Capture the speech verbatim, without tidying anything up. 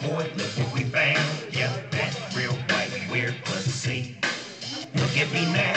boy, look what we found. Yeah, that's real white, weird, plus see. Look at me now.